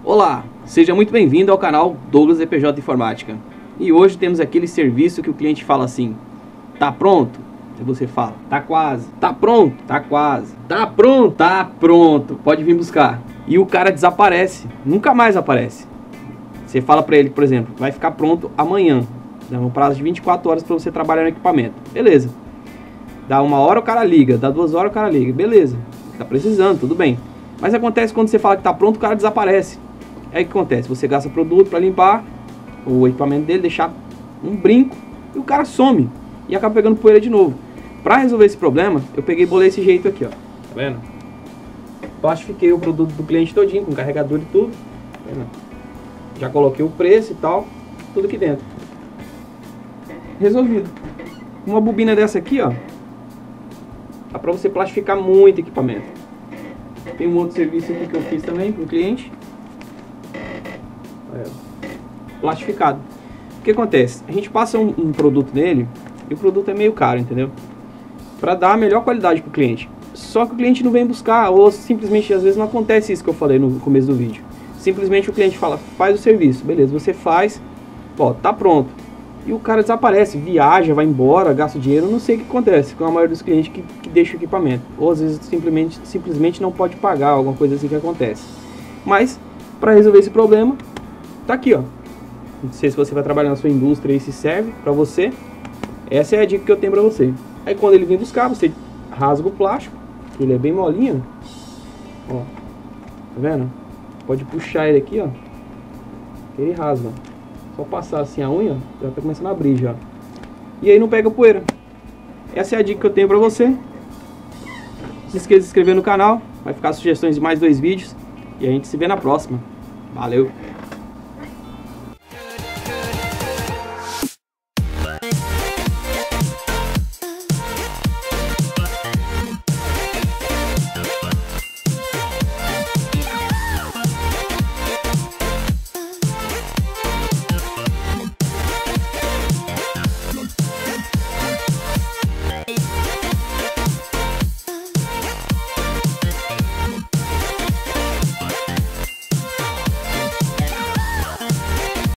Olá, seja muito bem-vindo ao canal Douglas EPJ Informática. E hoje temos aquele serviço que o cliente fala assim: tá pronto? E você fala: tá quase. Tá pronto? Tá quase. Tá pronto? Tá pronto. Pode vir buscar. E o cara desaparece, nunca mais aparece. Você fala pra ele, por exemplo, vai ficar pronto amanhã. Dá um prazo de 24 horas para você trabalhar no equipamento. Beleza. Dá 1 hora o cara liga, dá 2 horas o cara liga. Beleza. Tá precisando, tudo bem. Mas acontece quando você fala que tá pronto, o cara desaparece. Aí o que acontece? Você gasta produto para limpar o equipamento dele, deixar um brinco, e o cara some e acaba pegando poeira de novo. Para resolver esse problema, eu peguei e bolei esse jeito aqui, ó. Tá vendo? Plastifiquei o produto do cliente todinho, com carregador e tudo. Tá vendo? Já coloquei o preço e tal, tudo aqui dentro. Resolvido. Uma bobina dessa aqui, ó, dá para você plastificar muito equipamento. Tem um outro serviço aqui que eu fiz também para o cliente. Plastificado. O que acontece? A gente passa um produto nele e o produto é meio caro, entendeu? Para dar a melhor qualidade para o cliente. Só que o cliente não vem buscar, ou simplesmente às vezes não acontece isso que eu falei no começo do vídeo. Simplesmente o cliente fala: faz o serviço, beleza, você faz, ó, tá pronto. E o cara desaparece, viaja, vai embora, gasta dinheiro, eu não sei o que acontece com a maioria dos clientes que deixa o equipamento. Ou às vezes simplesmente não pode pagar, alguma coisa assim que acontece. Mas, para resolver esse problema, tá aqui, ó. Não sei se você vai trabalhar na sua indústria e se serve para você. Essa é a dica que eu tenho para você. Aí quando ele vem buscar, você rasga o plástico, que ele é bem molinho. Ó, tá vendo? Pode puxar ele aqui, ó, que ele rasga. Só passar assim a unha, já tá começando a abrir já. E aí não pega poeira. Essa é a dica que eu tenho pra você. Não se esqueça de se inscrever no canal. Vai ficar sugestões de mais 2 vídeos. E a gente se vê na próxima. Valeu!